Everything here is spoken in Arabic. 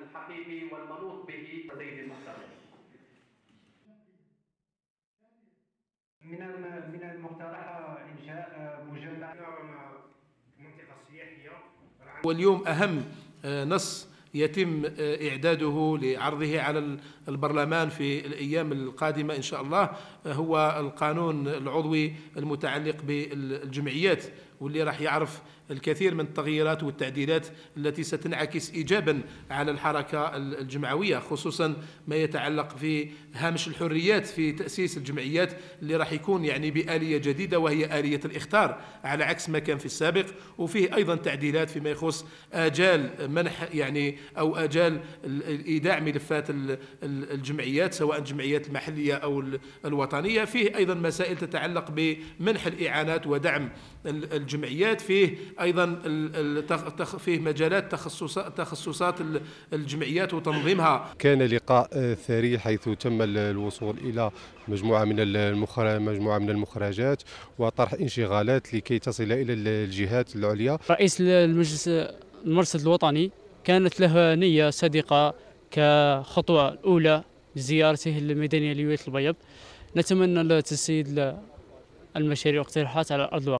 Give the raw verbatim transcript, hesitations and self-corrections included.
الحقيقي والمنوط به سيدي المحترم. من من المقترح انشاء مجمع منطقه سياحيه. واليوم اهم نص يتم إعداده لعرضه على البرلمان في الأيام القادمة إن شاء الله هو القانون العضوي المتعلق بالجمعيات، واللي راح يعرف الكثير من التغييرات والتعديلات التي ستنعكس إيجابا على الحركة الجمعوية، خصوصا ما يتعلق في هامش الحريات في تأسيس الجمعيات اللي راح يكون يعني بآلية جديدة وهي آلية الإخطار على عكس ما كان في السابق. وفيه أيضا تعديلات فيما يخص آجال منح يعني أو آجال إيداع ملفات الجمعيات سواء الجمعيات المحلية أو الوطنية. فيه أيضا مسائل تتعلق بمنح الإعانات ودعم الجمعيات. فيه أيضا فيه مجالات تخصصات تخصصات الجمعيات وتنظيمها. كان لقاء ثري حيث تم الوصول إلى مجموعة من مجموعة من المخرجات وطرح انشغالات لكي تصل إلى الجهات العليا. رئيس المجلس المرصد الوطني كانت له نية صادقة كخطوة الأولى لزيارته الميدانية لولاية البيض. نتمنى تسييد المشاريع والاقتراحات على أرض الواقع.